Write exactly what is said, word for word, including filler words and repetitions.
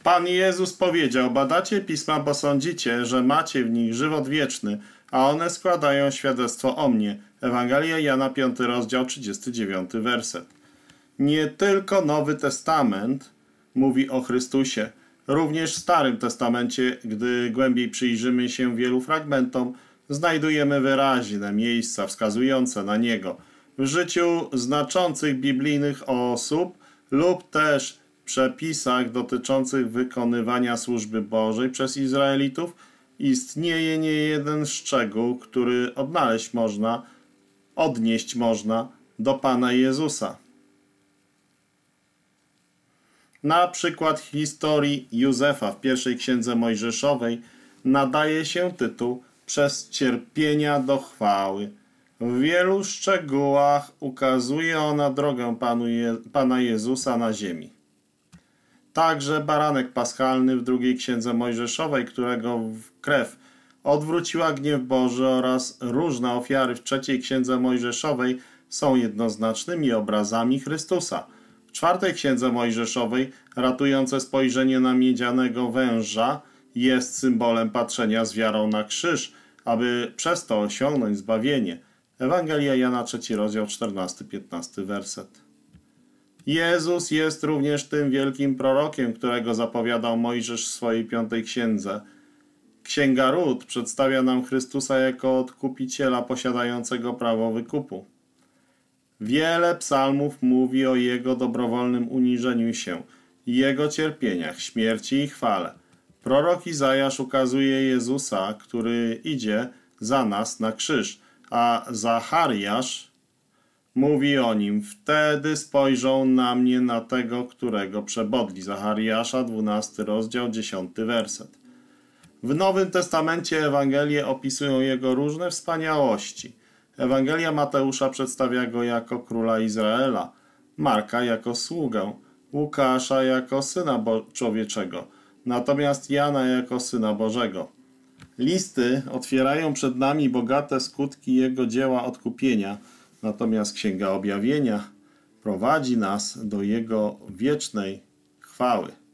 Pan Jezus powiedział: badacie pisma, bo sądzicie, że macie w nich żywot wieczny, a one składają świadectwo o mnie. Ewangelia Jana, piąty rozdział, trzydziesty dziewiąty werset. Nie tylko Nowy Testament mówi o Chrystusie. Również w Starym Testamencie, gdy głębiej przyjrzymy się wielu fragmentom, znajdujemy wyraźne miejsca wskazujące na Niego. W życiu znaczących biblijnych osób lub też przepisach dotyczących wykonywania służby Bożej przez Izraelitów istnieje niejeden szczegół, który odnaleźć można, odnieść można do Pana Jezusa. Na przykład historii Józefa w pierwszej księdze Mojżeszowej nadaje się tytuł Przez cierpienia do chwały. W wielu szczegółach ukazuje ona drogę Panu Je Pana Jezusa na ziemi. Także baranek paschalny w drugiej księdze Mojżeszowej, którego krew odwróciła gniew Boży, oraz różne ofiary w trzeciej księdze Mojżeszowej są jednoznacznymi obrazami Chrystusa. W czwartej księdze Mojżeszowej ratujące spojrzenie na miedzianego węża jest symbolem patrzenia z wiarą na krzyż, aby przez to osiągnąć zbawienie. Ewangelia Jana, trzeci rozdział, czternasty piętnasty werset. Jezus jest również tym wielkim prorokiem, którego zapowiadał Mojżesz w swojej piątej księdze. Księga Rut przedstawia nam Chrystusa jako odkupiciela posiadającego prawo wykupu. Wiele psalmów mówi o Jego dobrowolnym uniżeniu się, Jego cierpieniach, śmierci i chwale. Prorok Izajasz ukazuje Jezusa, który idzie za nas na krzyż, a Zachariasz mówi o Nim: wtedy spojrzą na mnie, na tego, którego przebodli. Zachariasza, dwunasty rozdział, dziesiąty werset. W Nowym Testamencie Ewangelie opisują Jego różne wspaniałości. Ewangelia Mateusza przedstawia Go jako króla Izraela, Marka jako sługę, Łukasza jako syna człowieczego, natomiast Jana jako syna Bożego. Listy otwierają przed nami bogate skutki Jego dzieła odkupienia, natomiast Księga Objawienia prowadzi nas do Jego wiecznej chwały.